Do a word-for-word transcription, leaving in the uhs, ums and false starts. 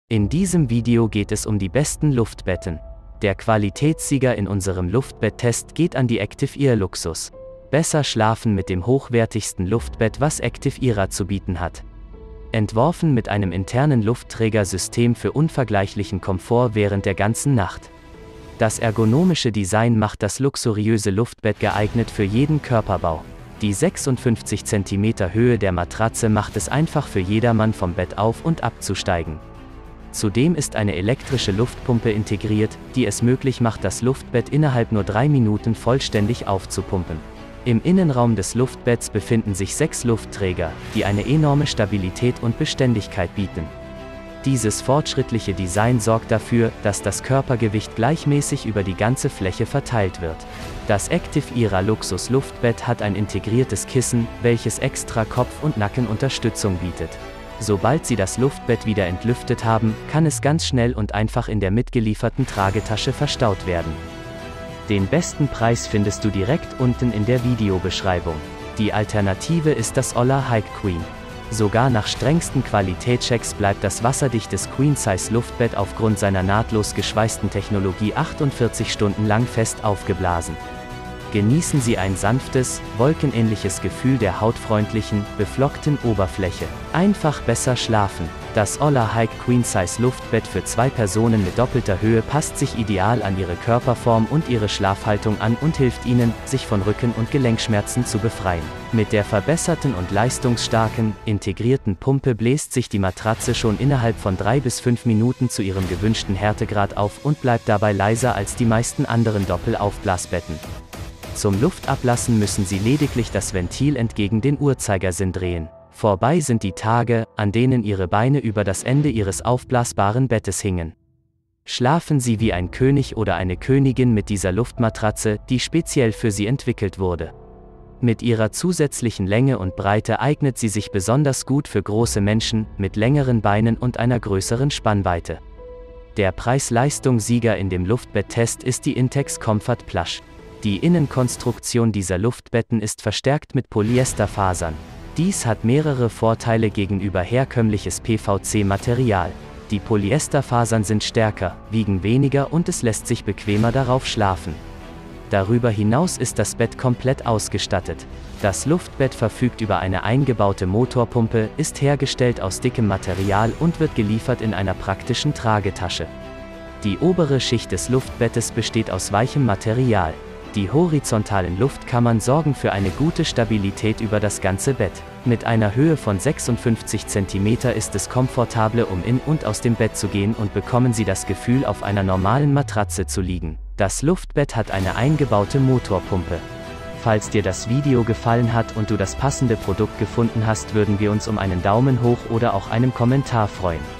In diesem Video geht es um die besten Luftbetten. Der Qualitätssieger in unserem Luftbett-Test geht an die Active Air Luxus. Besser schlafen mit dem hochwertigsten Luftbett, was Active Era zu bieten hat. Entworfen mit einem internen Luftträgersystem für unvergleichlichen Komfort während der ganzen Nacht. Das ergonomische Design macht das luxuriöse Luftbett geeignet für jeden Körperbau. Die sechsundfünfzig Zentimeter Höhe der Matratze macht es einfach für jedermann vom Bett auf- und abzusteigen. Zudem ist eine elektrische Luftpumpe integriert, die es möglich macht, das Luftbett innerhalb nur drei Minuten vollständig aufzupumpen. Im Innenraum des Luftbetts befinden sich sechs Luftträger, die eine enorme Stabilität und Beständigkeit bieten. Dieses fortschrittliche Design sorgt dafür, dass das Körpergewicht gleichmäßig über die ganze Fläche verteilt wird. Das Active Era Luxus Luftbett hat ein integriertes Kissen, welches extra Kopf- und Nackenunterstützung bietet. Sobald Sie das Luftbett wieder entlüftet haben, kann es ganz schnell und einfach in der mitgelieferten Tragetasche verstaut werden. Den besten Preis findest du direkt unten in der Videobeschreibung. Die Alternative ist das Ola Hike Queen. Sogar nach strengsten Qualitätschecks bleibt das wasserdichtes Queen-Size-Luftbett aufgrund seiner nahtlos geschweißten Technologie achtundvierzig Stunden lang fest aufgeblasen. Genießen Sie ein sanftes, wolkenähnliches Gefühl der hautfreundlichen, beflockten Oberfläche. Einfach besser schlafen. Das Ola Hike Queen Size Luftbett für zwei Personen mit doppelter Höhe passt sich ideal an Ihre Körperform und Ihre Schlafhaltung an und hilft Ihnen, sich von Rücken- und Gelenkschmerzen zu befreien. Mit der verbesserten und leistungsstarken, integrierten Pumpe bläst sich die Matratze schon innerhalb von drei bis fünf Minuten zu ihrem gewünschten Härtegrad auf und bleibt dabei leiser als die meisten anderen Doppelaufblasbetten. Zum Luftablassen müssen Sie lediglich das Ventil entgegen den Uhrzeigersinn drehen. Vorbei sind die Tage, an denen Ihre Beine über das Ende Ihres aufblasbaren Bettes hingen. Schlafen Sie wie ein König oder eine Königin mit dieser Luftmatratze, die speziell für Sie entwickelt wurde. Mit ihrer zusätzlichen Länge und Breite eignet sie sich besonders gut für große Menschen, mit längeren Beinen und einer größeren Spannweite. Der Preis-Leistung-Sieger in dem Luftbett-Test ist die Intex Comfort Plush. Die Innenkonstruktion dieser Luftbetten ist verstärkt mit Polyesterfasern. Dies hat mehrere Vorteile gegenüber herkömmliches P V C-Material. Die Polyesterfasern sind stärker, wiegen weniger und es lässt sich bequemer darauf schlafen. Darüber hinaus ist das Bett komplett ausgestattet. Das Luftbett verfügt über eine eingebaute Motorpumpe, ist hergestellt aus dickem Material und wird geliefert in einer praktischen Tragetasche. Die obere Schicht des Luftbettes besteht aus weichem Material. Die horizontalen Luftkammern sorgen für eine gute Stabilität über das ganze Bett. Mit einer Höhe von sechsundfünfzig Zentimeter ist es komfortabel, um in und aus dem Bett zu gehen und bekommen Sie das Gefühl, auf einer normalen Matratze zu liegen. Das Luftbett hat eine eingebaute Motorpumpe. Falls dir das Video gefallen hat und du das passende Produkt gefunden hast, würden wir uns um einen Daumen hoch oder auch einen Kommentar freuen.